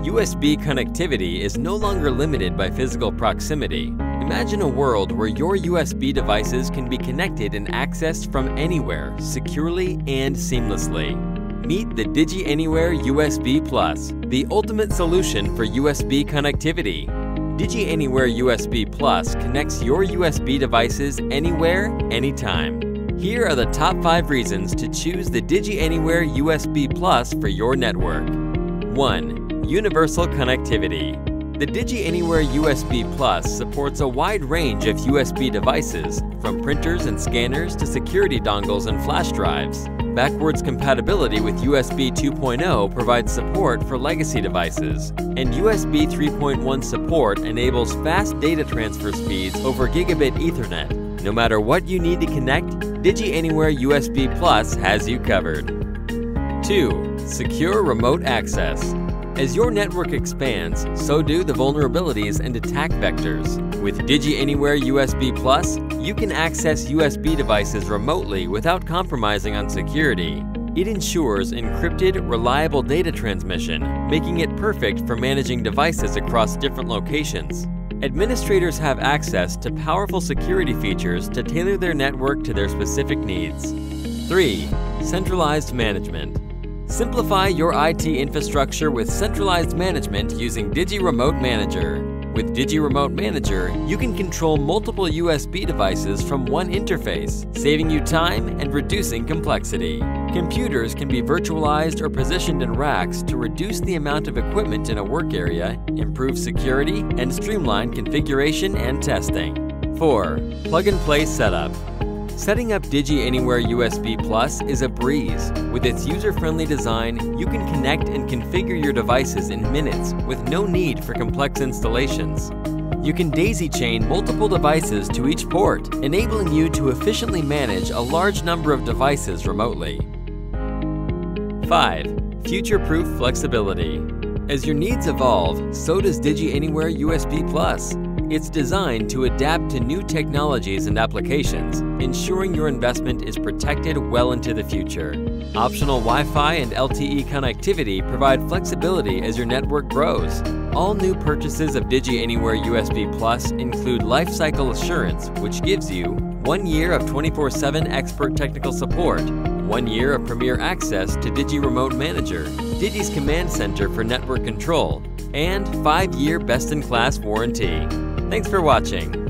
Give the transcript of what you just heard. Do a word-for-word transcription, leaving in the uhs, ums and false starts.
U S B connectivity is no longer limited by physical proximity. Imagine a world where your U S B devices can be connected and accessed from anywhere, securely and seamlessly. Meet the Digi AnywhereUSB Plus, the ultimate solution for U S B connectivity. Digi AnywhereUSB Plus connects your U S B devices anywhere, anytime. Here are the top five reasons to choose the Digi AnywhereUSB Plus for your network. one. Universal connectivity. The Digi AnywhereUSB Plus supports a wide range of U S B devices, from printers and scanners to security dongles and flash drives. Backwards compatibility with U S B two point oh provides support for legacy devices, and U S B three point one support enables fast data transfer speeds over Gigabit Ethernet. No matter what you need to connect, Digi AnywhereUSB Plus has you covered. two. Secure remote access. As your network expands, so do the vulnerabilities and attack vectors. With Digi AnywhereUSB Plus, you can access U S B devices remotely without compromising on security. It ensures encrypted, reliable data transmission, making it perfect for managing devices across different locations. Administrators have access to powerful security features to tailor their network to their specific needs. three. Centralized Management. Simplify your I T infrastructure with centralized management using Digi Remote Manager. With Digi Remote Manager, you can control multiple U S B devices from one interface, saving you time and reducing complexity. Computers can be virtualized or positioned in racks to reduce the amount of equipment in a work area, improve security, and streamline configuration and testing. four. Plug-and-play setup. Setting up Digi AnywhereUSB Plus is a breeze. With its user-friendly design, you can connect and configure your devices in minutes with no need for complex installations. You can daisy-chain multiple devices to each port, enabling you to efficiently manage a large number of devices remotely. five. Future-proof flexibility. As your needs evolve, so does Digi AnywhereUSB Plus. It's designed to adapt to new technologies and applications, ensuring your investment is protected well into the future. Optional Wi-Fi and L T E connectivity provide flexibility as your network grows. All new purchases of Digi AnywhereUSB Plus include lifecycle assurance, which gives you one year of twenty-four seven expert technical support, one year of premier access to Digi Remote Manager, Digi's Command Center for network control, and five year best-in-class warranty. Thanks for watching.